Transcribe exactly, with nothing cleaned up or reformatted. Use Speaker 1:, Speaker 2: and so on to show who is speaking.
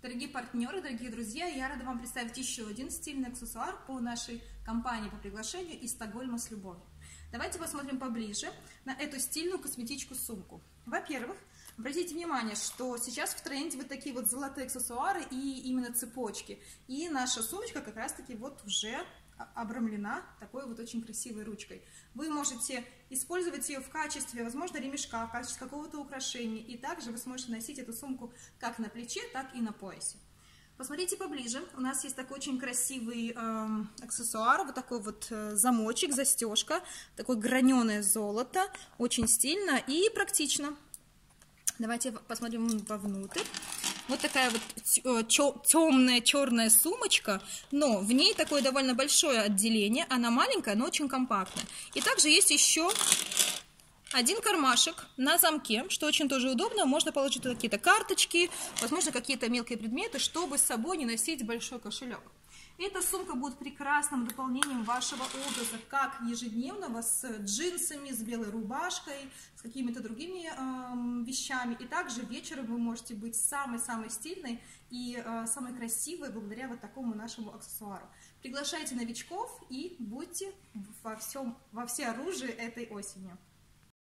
Speaker 1: Дорогие партнеры, дорогие друзья, я рада вам представить еще один стильный аксессуар по нашей компании по приглашению из Стокгольма с любовью. Давайте посмотрим поближе на эту стильную косметичку-сумку. Во-первых, обратите внимание, что сейчас в тренде вот такие вот золотые аксессуары и именно цепочки. И наша сумочка как раз-таки вот уже обрамлена такой вот очень красивой ручкой. Вы можете использовать ее в качестве, возможно, ремешка, в качестве какого-то украшения. И также вы сможете носить эту сумку как на плече, так и на поясе. Посмотрите поближе. У нас есть такой очень красивый э, аксессуар, вот такой вот э, замочек, застежка, такое граненое золото, очень стильно и практично. Давайте посмотрим вовнутрь. Вот такая вот темная черная сумочка, но в ней такое довольно большое отделение. Она маленькая, но очень компактная. И также есть еще один кармашек на замке, что очень тоже удобно. Можно положить какие-то карточки, возможно, какие-то мелкие предметы, чтобы с собой не носить большой кошелек. Эта сумка будет прекрасным дополнением вашего образа, как ежедневного, с джинсами, с белой рубашкой, с какими-то другими э, вещами. И также вечером вы можете быть самой-самой стильной и э, самой красивой благодаря вот такому нашему аксессуару. Приглашайте новичков и будьте во всем, во всеоружии этой осенью.